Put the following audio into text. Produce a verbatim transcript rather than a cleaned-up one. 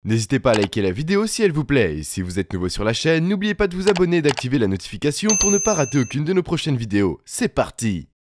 N'hésitez pas à liker la vidéo si elle vous plaît, et si vous êtes nouveau sur la chaîne, n'oubliez pas de vous abonner et d'activer la notification pour ne pas rater aucune de nos prochaines vidéos. C'est parti!